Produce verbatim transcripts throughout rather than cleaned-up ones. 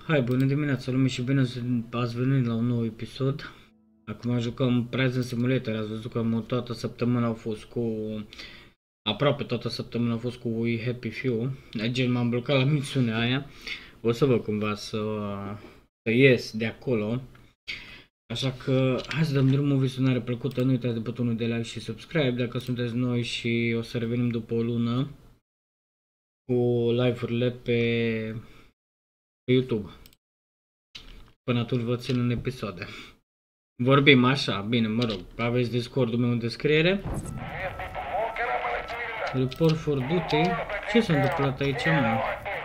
Hai, bună dimineața lume și bine ați venit la un nou episod. Acum jucăm Prison Simulator, ați văzut că toată săptămâna au fost cu... Aproape toată săptămâna au fost cu We Happy Few. Gen m-am blocat la misiunea aia. O să văd cumva să, să ies de acolo. Așa că hai să dăm drumul, visionare plăcută, nu uitați de butonul de like și subscribe dacă sunteți noi și o să revenim după o lună cu live-urile pe, pe YouTube. Până atunci vă țin în episoade. Vorbim așa, bine, mă rog, aveți Discord-ul meu în descriere. Report for duty. Ce s-a întâmplat aici, mă?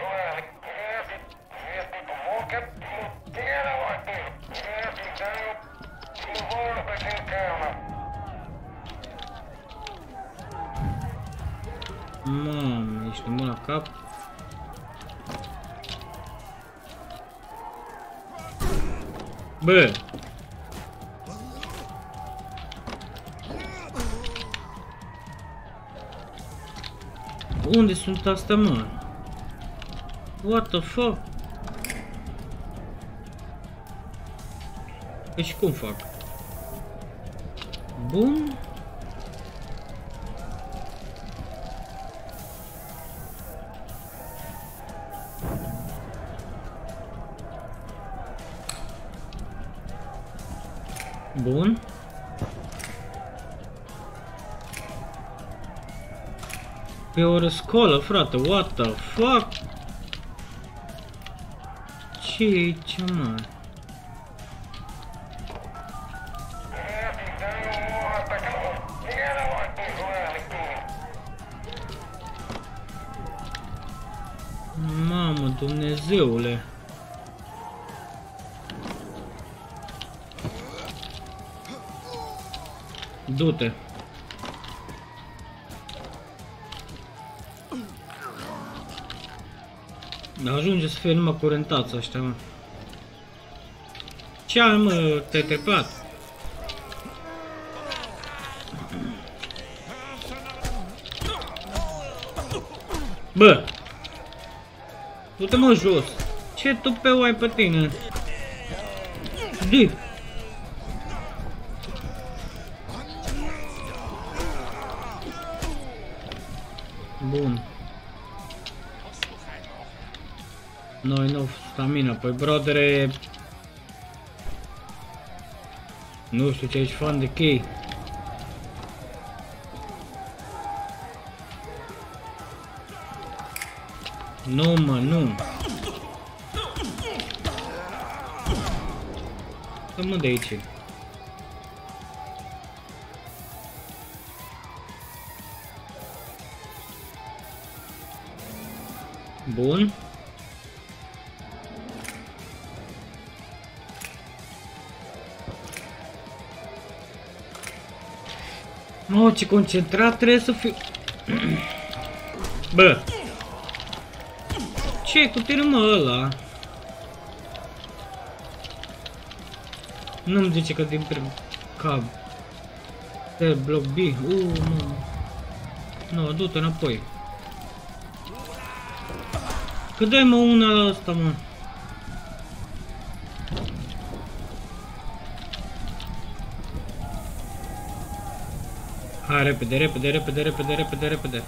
Mamă, ești nebun la cap? Bă! Unde sunt astea, mă? What the fuck? Deci cum fac? Bun? Bun. Pe o răscoală, frate, what the fuck? Ce e aici, mă? Mamă, Dumnezeule! Du-te! Ajunge să fie numai curentați ăștia, mă. Ce ai, mă? Te-ai trepat? Bă! Du-te, mă, jos! Ce tupeu ai pe tine? Di! Bun. Noi nu stamina, păi brodere. Nu știu ce ești fan de chei. Nu, mă, nu. Să mă de aici. Bun. Mă, ce concentrat trebuie să fiu. Bă! Ce cu tine, mă, ăla? Nu-mi zice că din prim cab. Te bloc B. Uuu, nu. Nu, du-te înapoi. Că dai, mă, una la asta, mă. Hai, repede, repede, repede, repede, repede, repede.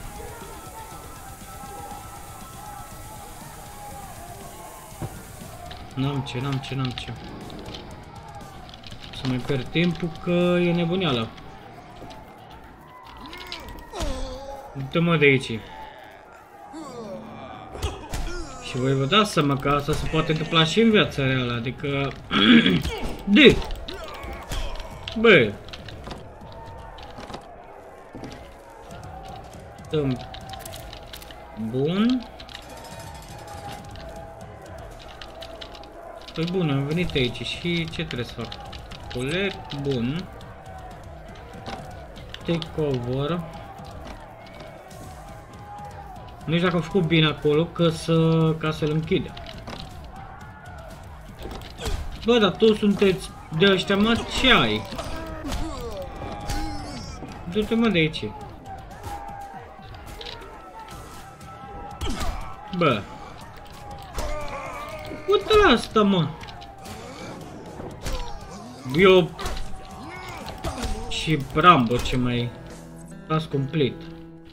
N-am ce, n-am ce, n-am ce. Să mai pierd timpul că e nebunială. Du-te, mă, de aici. Și voi vă dați seama că asta se poate întâmpla și în viața reală, adică... De! Bă! Dăm... Bun. Păi bun, am venit aici și ce trebuie să fac? Collect, bun. Take over. Nu știu dacă am făcut bine acolo că să, ca să-l închidem. Bă, dar toți sunteți de ăștia, mă, ce ai? Du-te, mă, de aici. Bă. Uite la asta, mă! Eu... Și Rambo ce mai... Task complete.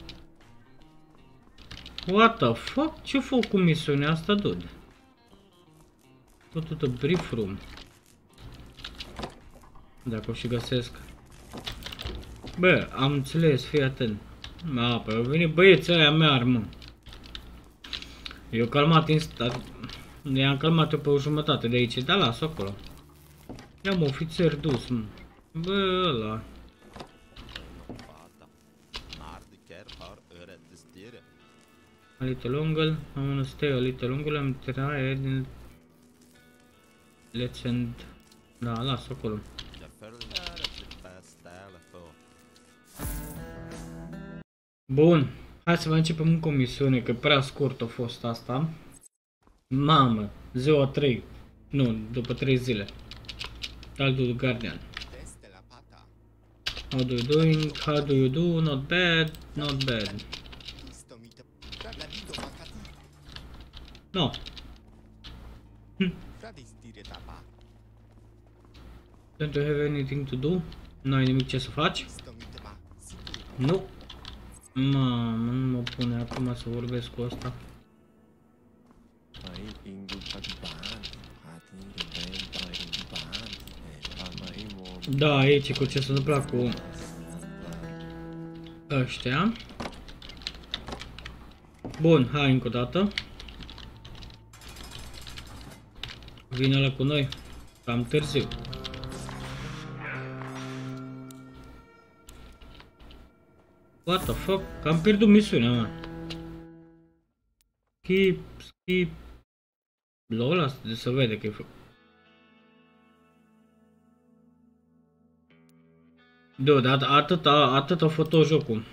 What the fuck? Ce fac cu misiunea asta, dude? Tot the brief room. Dacă o și găsesc. Bă, am înțeles, fii atent. A, păi au venit băieții aia mea, mă. Eu calmat instant. I-am calmat eu pe o jumătate de aici, dar las acolo. I-am ofițer dus, mă. Bă, ăla. A little longer, I wanna stay a little longer, I'm tired. Let's end. Da, las acolo. Bun, hai să mai începem încă o misiune, că prea scurt a fost asta. Mamă, ziua trei, nu, după trei zile. Altul Guardian. How do you doing? How do you do? Not bad, not bad. No. Hm. Don't you have anything to do? Nu ai nimic ce să faci? Nu. Mamă, nu mă pune acum să vorbesc cu asta. Da, aici cu ce s-a întâmplat cu ăștia. Bun, hai încă o dată. Vine ăla cu noi, cam târziu. What the fuck? Că am pierdut misiunea, mă. Skip, skip. Lol, asta se vede că e făcut. Dude, atât a, atât a făcut jocul.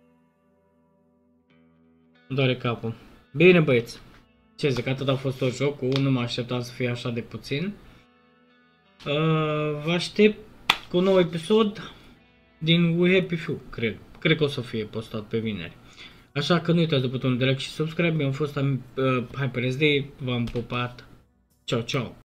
Doare capul. Bine, băieți. Ce zic, atât a fost tot jocul, nu mă așteptam să fie așa de puțin. Uh, vă aștept cu un nou episod din We Happy Few, cred. Cred că o să fie postat pe vineri. Așa că nu uitați de butonul de like și subscribe. Eu am fost uh, HyperSD, v-am pupat. Ciao, ciao.